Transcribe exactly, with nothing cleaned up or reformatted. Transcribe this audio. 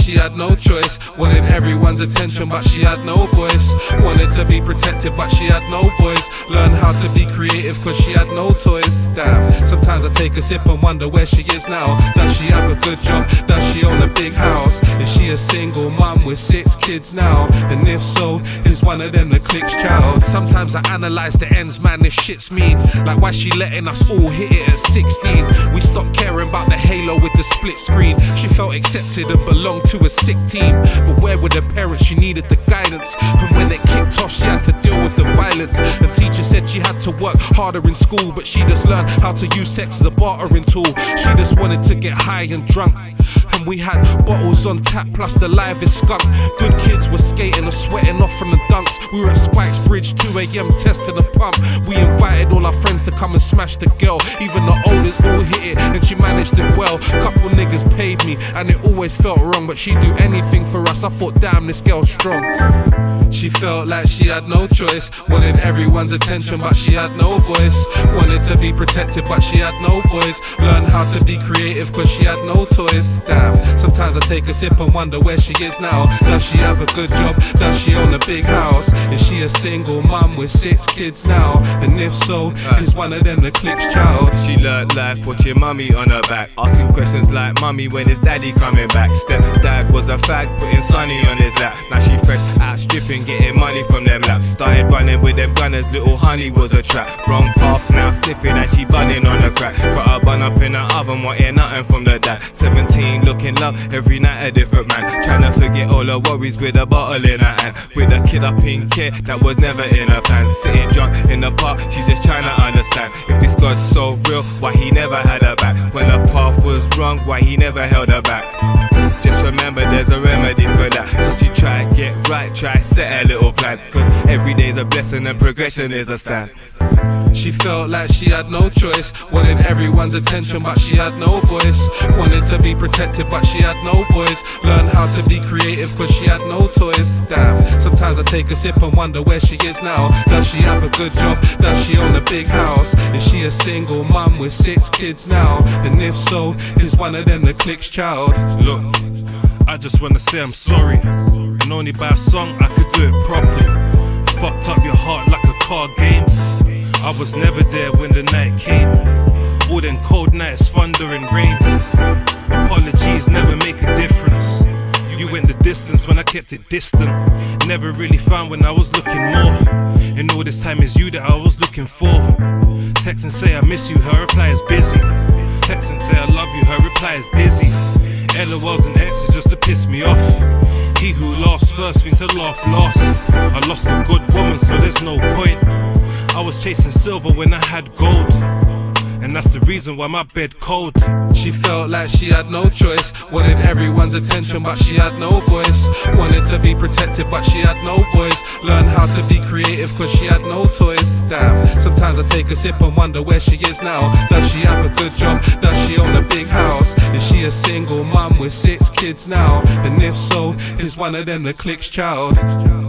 she had no choice. Wanted everyone's attention, but she had no voice. Wanted to be protected, but she had no boys. Learned how to be creative, cause she had no toys. Damn, sometimes I take a sip and wonder where she is now. Does she have a good job? Does she own a big house? Is she a single mum with six kids now? And if so, is one of them the clique's child? Sometimes I analyse the ends, man, this shit's mean. Like, why she letting us all hit it at sixteen? We stopped caring about the halo with the split screen. She felt accepted and belonged to a sick team. But where were the parents? She needed the guidance. And when it kicked off, she had to deal with the violence. The teacher said she had to work harder in school, but she just learned how to use sex as a bartering tool. She just wanted to get high and drunk, and we had bottles on tap plus the livest skunk. Good kids were skating or sweating off from the dunks. We were at Spikes Bridge, two A M testing the pump. We invited all our friends to come and smash the girl. Even the oldest all hit it, and she managed it well. Couple niggas paid me, and it always felt wrong, but she'd do anything for us. I thought, damn, this girl's strong. She felt like she had no choice. Wanted everyone's attention, but she had no voice. Wanted to be protected, but she had no boys. Learned how to be creative, cause she had no toys. Damn, sometimes I take a sip and wonder where she is now. Does she have a good job? Does she own a big house? Is she a single mum with six kids now? And if so, is one of them the clique's child? She learnt life watching mummy on her back, asking questions like, mummy, when is daddy coming back? Stepdad was a fag, putting Sonny on his lap. Now she fresh out stripping, getting money from them laps. Started running with them gunners, little honey was a trap. Wrong path now, sniffing and she bunning on the crack. Got her bun up in the oven, wanting nothing from the dad. Seventeen, looking love, every night a different man. Trying to forget all her worries with a bottle in her hand. With a kid up in care, that was never in her plans. Sitting drunk in the park, she's just trying to understand. If this God's so real, why he never had her back? When the path was wrong, why he never held her back? Just remember there's a remedy for that. So she try to get right, try to set a little plan, cause every day's a blessing and progression is a stand. She felt like she had no choice. Wanted everyone's attention, but she had no voice. Wanted to be protected, but she had no boys. Learned how to be creative, cause she had no toys. Damn, sometimes I take a sip and wonder where she is now. Does she have a good job? Does she own a big house? Is she a single mum with six kids now? And if so, is one of them the clique's child? Look, I just wanna say I'm sorry, and only by a song I could do it properly. Fucked up your heart like a card game. I was never there when the night came. All them cold nights, thunder and rain. Apologies never make a difference. You went the distance when I kept it distant. Never really found when I was looking more. And all this time is you that I was looking for. Text and say I miss you, her reply is busy. Text and say I love you, her reply is dizzy. L O Ls and X's just to piss me off. He who laughs first thinks a laugh lost. I lost a good woman, so there's no point. I was chasing silver when I had gold, and that's the reason why my bed cold. She felt like she had no choice. Wanted everyone's attention, but she had no voice. Wanted to be protected, but she had no boys. Learned how to be creative, cause she had no toys. Damn, sometimes I take a sip and wonder where she is now. Does she have a good job? Does she own a big house? Is she a single mum with six kids now? And if so, is one of them the clique's child?